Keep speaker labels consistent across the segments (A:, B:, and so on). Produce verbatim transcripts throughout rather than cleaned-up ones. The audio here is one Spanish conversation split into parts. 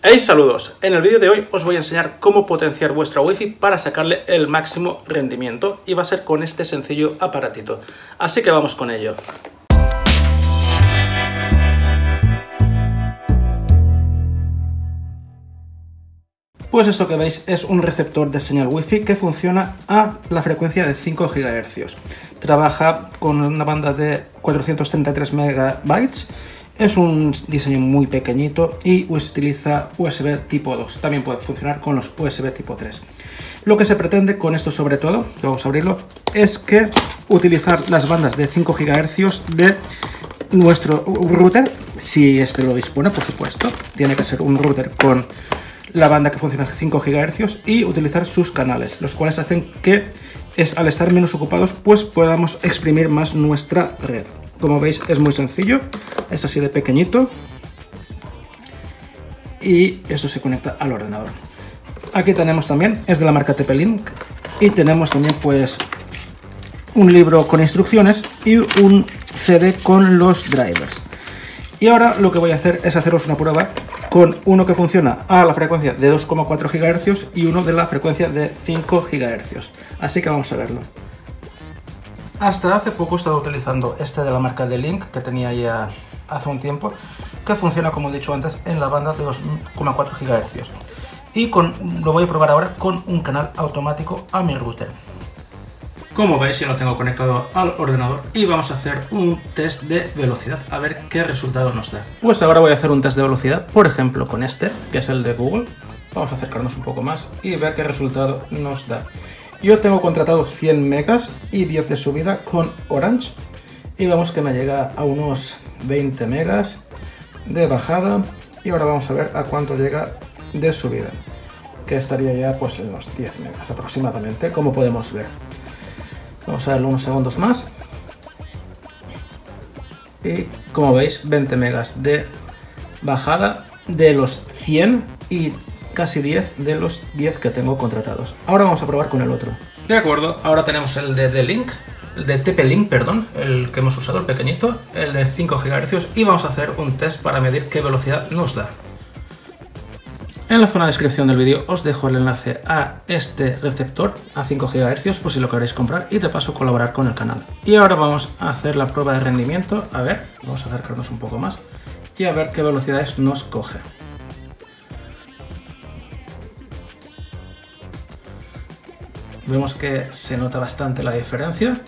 A: Hey, saludos. En el vídeo de hoy os voy a enseñar cómo potenciar vuestra Wi-Fi para sacarle el máximo rendimiento, y va a ser con este sencillo aparatito. Así que vamos con ello. Pues esto que veis es un receptor de señal Wi-Fi que funciona a la frecuencia de cinco gigahercios. Trabaja con una banda de cuatrocientos treinta y tres megabytes. Es un diseño muy pequeñito y utiliza U S B tipo dos. También puede funcionar con los U S B tipo tres. Lo que se pretende con esto, sobre todo, vamos a abrirlo, es que utilizar las bandas de cinco gigahercios de nuestro router, si este lo dispone, por supuesto. Tiene que ser un router con la banda que funciona a cinco gigahercios y utilizar sus canales, los cuales hacen que, es, al estar menos ocupados, pues podamos exprimir más nuestra red. Como veis, es muy sencillo, es así de pequeñito y esto se conecta al ordenador. Aquí tenemos también, es de la marca T P-Link, y tenemos también pues un libro con instrucciones y un C D con los drivers. Y ahora lo que voy a hacer es haceros una prueba con uno que funciona a la frecuencia de dos coma cuatro gigahercios y uno de la frecuencia de cinco gigahercios. Así que vamos a verlo. Hasta hace poco he estado utilizando este de la marca T-Link, que tenía ya hace un tiempo, que funciona, como he dicho antes, en la banda de dos coma cuatro gigahercios. Y con, lo voy a probar ahora con un canal automático a mi router. Como veis, ya lo tengo conectado al ordenador y vamos a hacer un test de velocidad, a ver qué resultado nos da. Pues ahora voy a hacer un test de velocidad, por ejemplo, con este, que es el de Google. Vamos a acercarnos un poco más y ver qué resultado nos da. Yo tengo contratado cien megas y diez de subida con Orange, y vemos que me llega a unos veinte megas de bajada, y ahora vamos a ver a cuánto llega de subida, que estaría ya pues en los diez megas aproximadamente, como podemos ver. Vamos a darle unos segundos más y, como veis, veinte megas de bajada de los cien y casi diez de los diez que tengo contratados. Ahora vamos a probar con el otro. De acuerdo, ahora tenemos el de T-Link, el de T P-Link, perdón, el que hemos usado, el pequeñito, el de cinco gigahercios, y vamos a hacer un test para medir qué velocidad nos da. En la zona de descripción del vídeo os dejo el enlace a este receptor a cinco gigahercios, por si lo queréis comprar, y de paso colaborar con el canal. Y ahora vamos a hacer la prueba de rendimiento. A ver, vamos a acercarnos un poco más y a ver qué velocidades nos coge. Vemos que se nota bastante la diferencia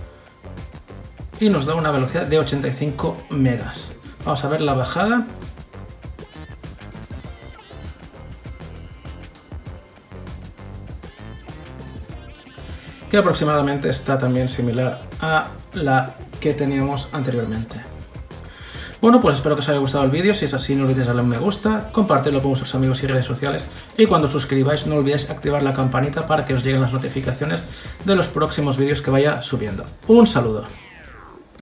A: y nos da una velocidad de ochenta y cinco megas. Vamos a ver la bajada. Que aproximadamente está también similar a la que teníamos anteriormente. Bueno, pues espero que os haya gustado el vídeo. Si es así, no olvidéis darle un me gusta, compartirlo con vuestros amigos y redes sociales, y cuando os suscribáis no olvidéis activar la campanita para que os lleguen las notificaciones de los próximos vídeos que vaya subiendo. Un saludo.